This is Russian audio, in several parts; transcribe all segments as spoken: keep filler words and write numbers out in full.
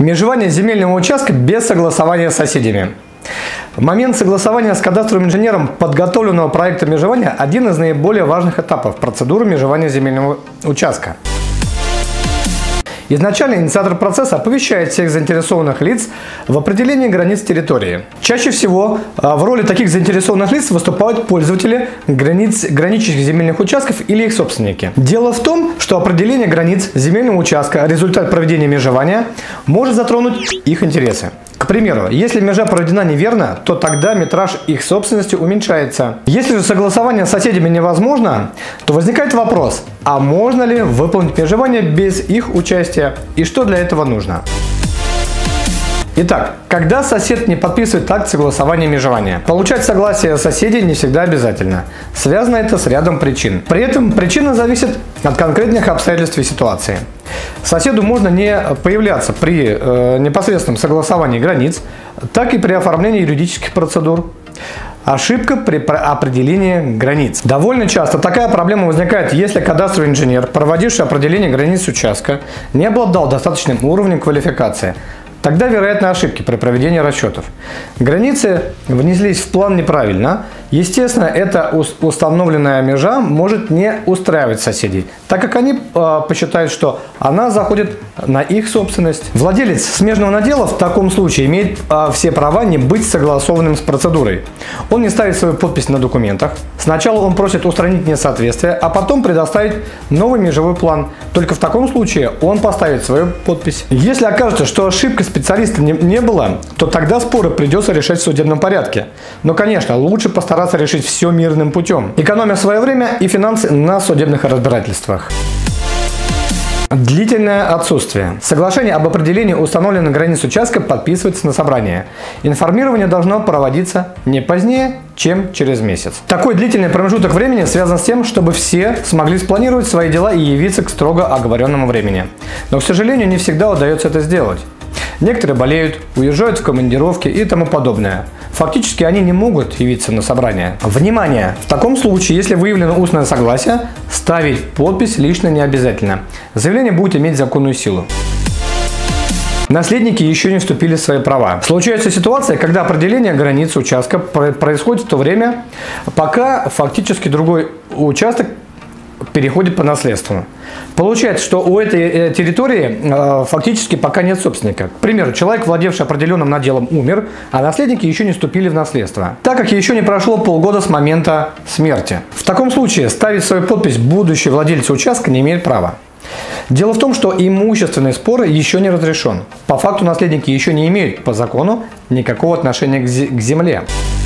Межевание земельного участка без согласования с соседями. Момент согласования с кадастровым инженером подготовленного проекта межевания – один из наиболее важных этапов процедуры межевания земельного участка. Изначально инициатор процесса оповещает всех заинтересованных лиц в определении границ территории. Чаще всего в роли таких заинтересованных лиц выступают пользователи границ, граничащих земельных участков или их собственники. Дело в том, что определение границ земельного участка, результат проведения межевания, может затронуть их интересы. К примеру, если межа проведена неверно, то тогда метраж их собственности уменьшается. Если же согласование с соседями невозможно, то возникает вопрос, а можно ли выполнить межевание без их участия и что для этого нужно? Итак, когда сосед не подписывает акт согласования межевания? Получать согласие соседей не всегда обязательно. Связано это с рядом причин. При этом причина зависит от конкретных обстоятельств и ситуации. Соседу можно не появляться при э, непосредственном согласовании границ, так и при оформлении юридических процедур. Ошибка при определении границ. Довольно часто такая проблема возникает, если кадастровый инженер, проводивший определение границ участка, не обладал достаточным уровнем квалификации. Тогда вероятны ошибки при проведении расчетов. Границы внеслись в план неправильно. Естественно, эта установленная межа может не устраивать соседей, так как они э, посчитают, что она заходит на их собственность. Владелец смежного надела в таком случае имеет э, все права не быть согласованным с процедурой. Он не ставит свою подпись на документах. Сначала он просит устранить несоответствие, а потом предоставить новый межевой план. Только в таком случае он поставит свою подпись. Если окажется, что ошибка специалиста не, не было, то тогда споры придется решать в судебном порядке. Но, конечно, лучше постараться решить все мирным путем, экономя свое время и финансы на судебных разбирательствах. Длительное отсутствие. Соглашение об определении установленных границ участка подписывается на собрании. Информирование должно проводиться не позднее, чем через месяц. Такой длительный промежуток времени связан с тем, чтобы все смогли спланировать свои дела и явиться к строго оговоренному времени. Но, к сожалению, не всегда удается это сделать. Некоторые болеют, уезжают в командировки и тому подобное. Фактически они не могут явиться на собрание. Внимание! В таком случае, если выявлено устное согласие, ставить подпись лично не обязательно. Заявление будет иметь законную силу. Наследники еще не вступили в свои права. Случается ситуация, когда определение границ участка происходит в то время, пока фактически другой участок переходит по наследству. Получается, что у этой территории э, фактически пока нет собственника. К примеру, человек, владевший определенным наделом, умер, а наследники еще не вступили в наследство, так как еще не прошло полгода с момента смерти. В таком случае ставить свою подпись будущий владелец участка не имеет права. Дело в том, что имущественный спор еще не разрешен. По факту наследники еще не имеют по закону никакого отношения к земле.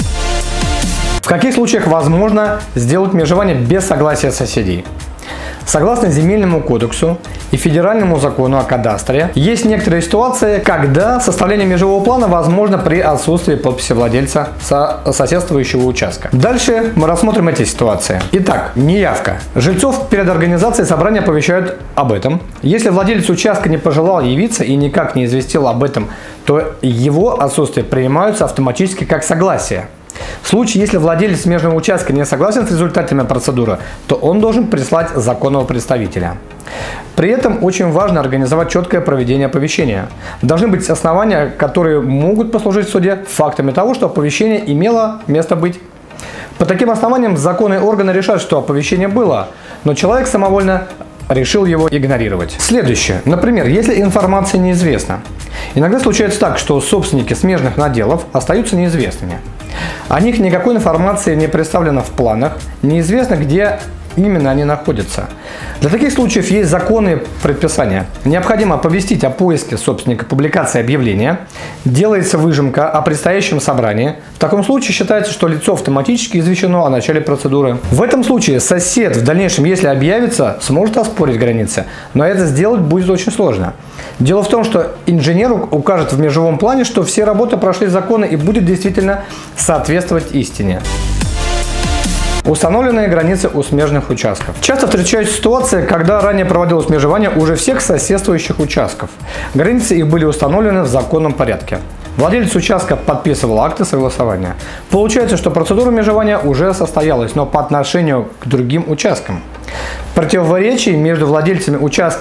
В каких случаях возможно сделать межевание без согласия соседей? Согласно Земельному кодексу и Федеральному закону о кадастре, есть некоторые ситуации, когда составление межевого плана возможно при отсутствии подписи владельца соседствующего участка. Дальше мы рассмотрим эти ситуации. Итак, неявка. Жильцов перед организацией собрания оповещают об этом. Если владелец участка не пожелал явиться и никак не известил об этом, то его отсутствие принимаются автоматически как согласие. В случае, если владелец смежного участка не согласен с результатами процедуры, то он должен прислать законного представителя. При этом очень важно организовать четкое проведение оповещения. Должны быть основания, которые могут послужить в суде фактами того, что оповещение имело место быть. По таким основаниям законные органы решают, что оповещение было, но человек самовольно решил его игнорировать. Следующее. Например, если информация неизвестна. Иногда случается так, что собственники смежных наделов остаются неизвестными. О них никакой информации не представлено в планах, неизвестно, где именно они находятся. Для таких случаев есть законные предписания. Необходимо оповестить о поиске собственника, публикации объявления, делается выжимка о предстоящем собрании. В таком случае считается, что лицо автоматически извещено о начале процедуры. В этом случае сосед в дальнейшем, если объявится, сможет оспорить границы, но это сделать будет очень сложно. Дело в том, что инженер укажет в межевом плане, что все работы прошли законно и будет действительно соответствовать истине. Установленные границы у смежных участков. Часто встречаются ситуации, когда ранее проводилось межевание уже всех соседствующих участков. Границы их были установлены в законном порядке. Владелец участка подписывал акты согласования. Получается, что процедура межевания уже состоялась, но по отношению к другим участкам. Противоречий между владельцами участка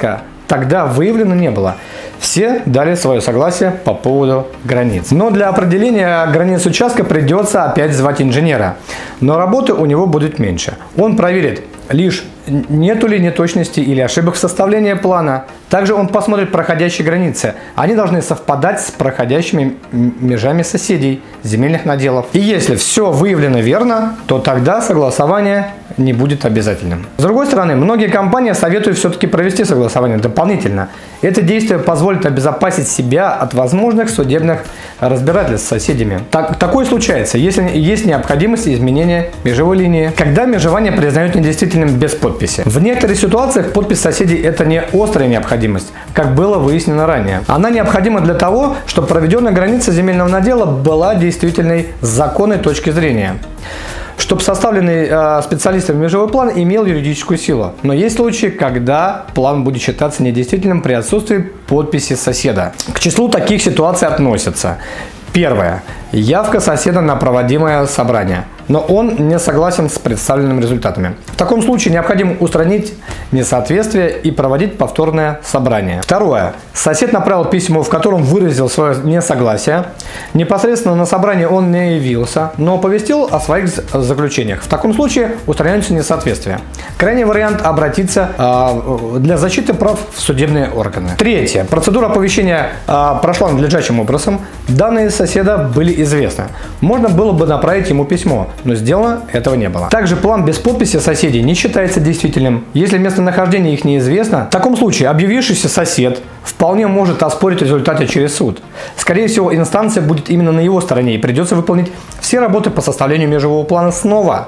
тогда выявлено не было. Все дали свое согласие по поводу границ. Но для определения границ участка придется опять звать инженера. Но работы у него будет меньше. Он проверит лишь нету ли неточностей или ошибок в составлении плана. Также он посмотрит проходящие границы. Они должны совпадать с проходящими межами соседей земельных наделов. И если все выявлено верно, то тогда согласование не будет обязательным. С другой стороны, многие компании советуют все-таки провести согласование дополнительно. Это действие позволит обезопасить себя от возможных судебных разбирательств с соседями. Так, такое случается, если есть необходимость изменения межевой линии, когда межевание признают недействительным без подписи. В некоторых ситуациях подпись соседей – это не острая необходимость, как было выяснено ранее. Она необходима для того, чтобы проведенная граница земельного надела была действительной с законной точки зрения, чтобы составленный э, специалистом межевой план имел юридическую силу. Но есть случаи, когда план будет считаться недействительным при отсутствии подписи соседа. К числу таких ситуаций относятся: первое. Явка соседа на проводимое собрание, но он не согласен с представленными результатами. В таком случае необходимо устранить несоответствие и проводить повторное собрание. Второе. Сосед направил письмо, в котором выразил свое несогласие. Непосредственно на собрании он не явился, но оповестил о своих заключениях. В таком случае устраняются несоответствия. Крайний вариант – обратиться э, для защиты прав в судебные органы. Третье. Процедура оповещения э, прошла надлежащим образом. Данные соседа были известны. Можно было бы направить ему письмо, но сделано этого не было. Также план без подписи соседей не считается действительным. Если местонахождение их неизвестно, в таком случае объявившийся сосед вполне может оспорить результаты через суд. Скорее всего, инстанция будет именно на его стороне и придется выполнить все работы по составлению межевого плана снова.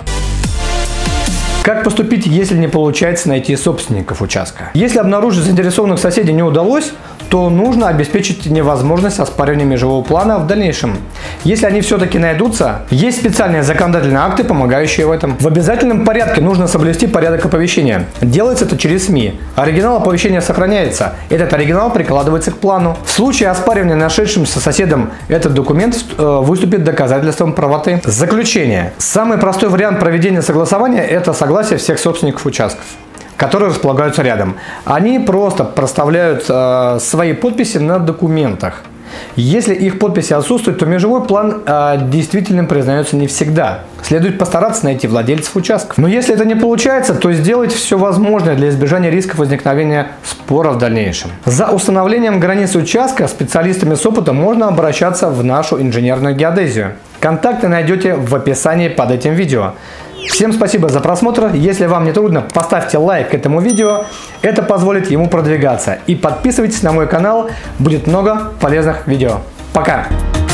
Как поступить, если не получается найти собственников участка? Если обнаружить заинтересованных соседей не удалось, то нужно обеспечить невозможность оспаривания межевого плана в дальнейшем. Если они все-таки найдутся, есть специальные законодательные акты, помогающие в этом. В обязательном порядке нужно соблюсти порядок оповещения. Делается это через СМИ. Оригинал оповещения сохраняется. Этот оригинал прикладывается к плану. В случае оспаривания нашедшимся соседом этот документ выступит доказательством правоты. Заключение. Самый простой вариант проведения согласования – это согласие всех собственников участков, которые располагаются рядом. Они просто проставляют э, свои подписи на документах. Если их подписи отсутствуют, то межевой план э, действительным признается не всегда. Следует постараться найти владельцев участков. Но если это не получается, то сделать все возможное для избежания рисков возникновения спора в дальнейшем. За установлением границ участка специалистами с опытом можно обращаться в нашу инженерную геодезию. Контакты найдете в описании под этим видео. Всем спасибо за просмотр. Если вам не трудно, поставьте лайк этому видео. Это позволит ему продвигаться. И подписывайтесь на мой канал. Будет много полезных видео. Пока!